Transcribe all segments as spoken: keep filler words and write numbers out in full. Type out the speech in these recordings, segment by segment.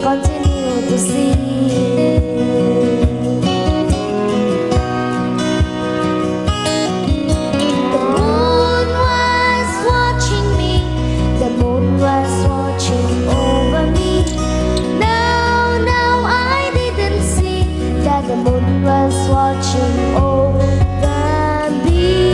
continue to see. The moon was watching me, the moon was watching over me. No, no, I didn't see that the moon was watching over me.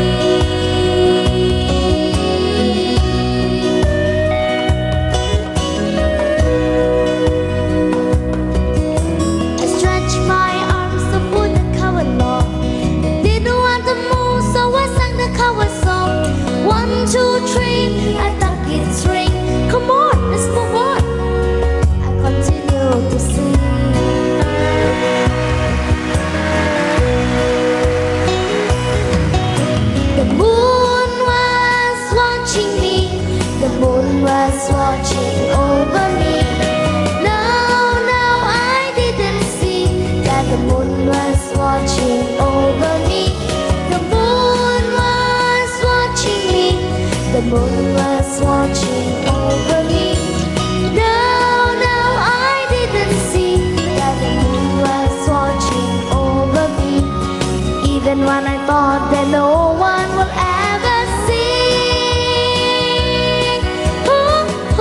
I stretched my arms to put the cover on. Didn't want to move, so I sang the cover song. One, two, three, I thought it's ring. Come on, let's move on. I continue to sing. The moon was watching me, the moon was watching over me. No, no, I didn't see that the moon was watching over me. The moon was watching me, the moon was watching over me. No, no, I didn't see that the moon was watching over me. Even when I thought that no one will ever see. Ooh,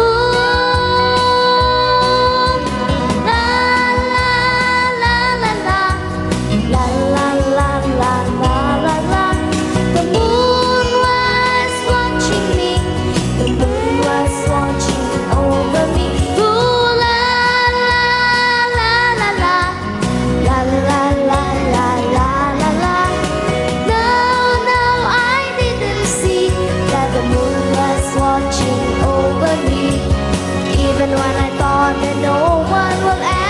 ooh. La, la, la, la, la. La, la, la, la, la, la, la. The moon was watching me, the moon was watching over me. Ooh, la, la, la, la, la. La, la, la, la, la, la, la. No, no, I didn't see that the moon was watching over me. Even when I thought that no one will ever